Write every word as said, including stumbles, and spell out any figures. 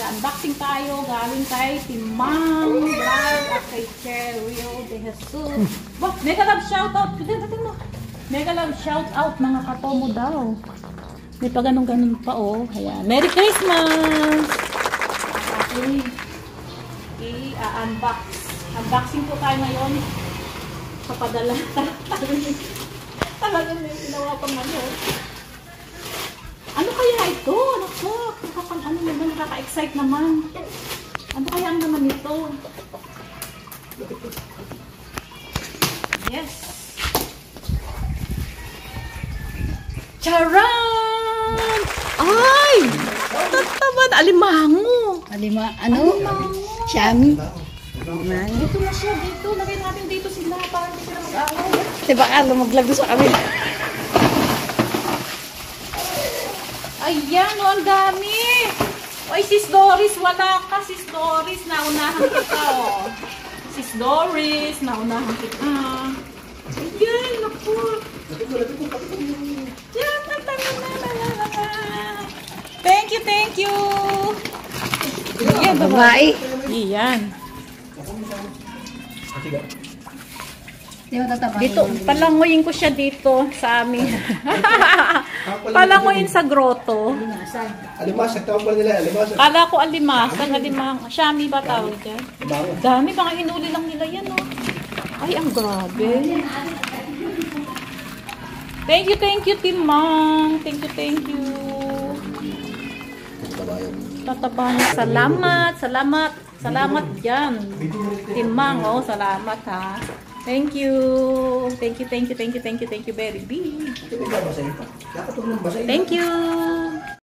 mag-unboxing tayo. Galing kay Timang Vlog at kay Cherio de Jesus. Wah, mega love shoutout. Tignan mo. Mega love shoutout mga katomo daw. May pa ganun-ganun pa oh. Ayan. Merry Christmas! Okay. I-unbox. Unboxing po tayo ngayon. Papadala. Talagang may ginawa pang ano. Ano kaya ito? Naku, nakakang ano naman, nakaka-excite naman. Ano kaya ang naman ito? Yes. Charan! Ay! Tataman, alimango. Alima, ano? Siyami. Dito na siya, dito. Lagay natin dito sila para hindi sila mag-away. Diba ka, lumaglag doon sa kami. Ayan, oh, ang dami. Oy, sis Doris, wala ka. Sis Doris, naunahan kita, oh. Sis Doris, naunahan kita. Ayan, naku. Yan, thank you, thank you. Yan, babae. Iyan. Di ba tatapahin? Dito, palangoyin ko siya dito sa amin. Palangoyin sa grotto. Alimasag, tawag pala nila, alimasag. Kala ko alimasag, alimang. Shami ba tawag dyan? Dami, baka hinuli lang nila yan, oh. Ay, ang grabe. Thank you, thank you, Timang. Thank you, thank you. Tatabayan. Salamat, salamat. Salamat dyan. Timang, oh, salamat, ha. Thank you. Thank you, thank you, thank you, thank you, thank you very big. Thank you.